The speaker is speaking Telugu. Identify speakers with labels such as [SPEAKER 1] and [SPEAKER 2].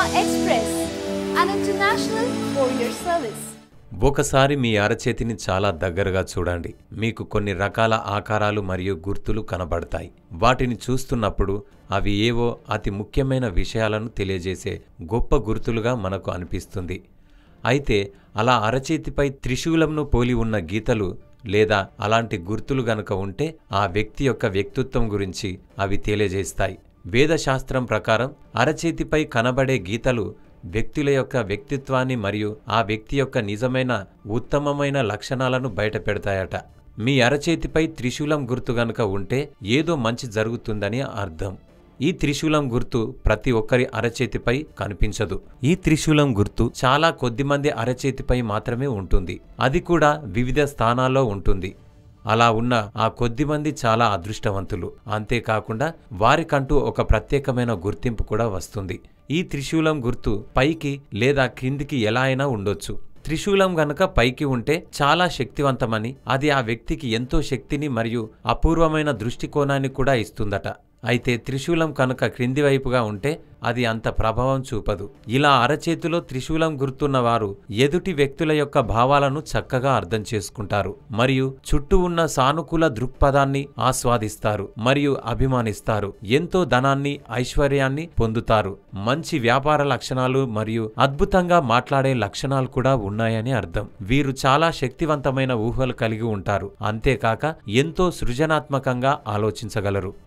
[SPEAKER 1] Express, an international courier service.
[SPEAKER 2] ఒకసారి మీ అరచేతిని చాలా దగ్గరగా చూడండి. మీకు కొన్ని రకాల ఆకారాలు మరియు గుర్తులు కనబడతాయి. వాటిని చూస్తున్నప్పుడు అవి ఏవో అతి ముఖ్యమైన విషయాలను తెలియజేసే గొప్ప గుర్తులుగా మనకు అనిపిస్తుంది. అయితే అలా అరచేతిపై త్రిశూలంను పోలి ఉన్న గీతలు లేదా అలాంటి గుర్తులు గనుక ఉంటే ఆ వ్యక్తి యొక్క వ్యక్తిత్వం గురించి అవి తెలియజేస్తాయి. వేదశాస్త్రం ప్రకారం అరచేతిపై కనబడే గీతలు వ్యక్తుల యొక్క వ్యక్తిత్వాన్ని మరియు ఆ వ్యక్తి యొక్క నిజమైన ఉత్తమమైన లక్షణాలను బయటపెడతాయట. మీ అరచేతిపై త్రిశూలం గుర్తు గనుక ఉంటే ఏదో మంచి జరుగుతుందని అర్థం. ఈ త్రిశూలం గుర్తు ప్రతి ఒక్కరి అరచేతిపై కనిపించదు. ఈ త్రిశూలం గుర్తు చాలా కొద్దిమంది అరచేతిపై మాత్రమే ఉంటుంది. అది కూడా వివిధ స్థానాల్లో ఉంటుంది. అలా ఉన్న ఆ కొద్దిమంది చాలా అదృష్టవంతులు. అంతేకాకుండా వారికంటూ ఒక ప్రత్యేకమైన గుర్తింపు కూడా వస్తుంది. ఈ త్రిశూలం గుర్తు పైకి లేదా క్రిందికి ఎలా అయినా ఉండొచ్చు. త్రిశూలం గనక పైకి ఉంటే చాలా శక్తివంతమని, అది ఆ వ్యక్తికి ఎంతో శక్తిని మరియు అపూర్వమైన దృష్టికోణాన్ని కూడా ఇస్తుందట. అయితే త్రిశూలం కనుక క్రింది వైపుగా ఉంటే అది అంత ప్రభావం చూపదు. ఇలా అరచేతిలో త్రిశూలం గుర్తున్న వారు ఎదుటి వ్యక్తుల యొక్క భావాలను చక్కగా అర్థం చేసుకుంటారు మరియు చుట్టూ ఉన్న సానుకూల దృక్పథాన్ని ఆస్వాదిస్తారు మరియు అభిమానిస్తారు. ఎంతో ధనాన్ని, ఐశ్వర్యాన్ని పొందుతారు. మంచి వ్యాపార లక్షణాలు మరియు అద్భుతంగా మాట్లాడే లక్షణాలు కూడా ఉన్నాయని అర్థం. వీరు చాలా శక్తివంతమైన ఊహలు కలిగి ఉంటారు. అంతేకాక ఎంతో సృజనాత్మకంగా ఆలోచించగలరు.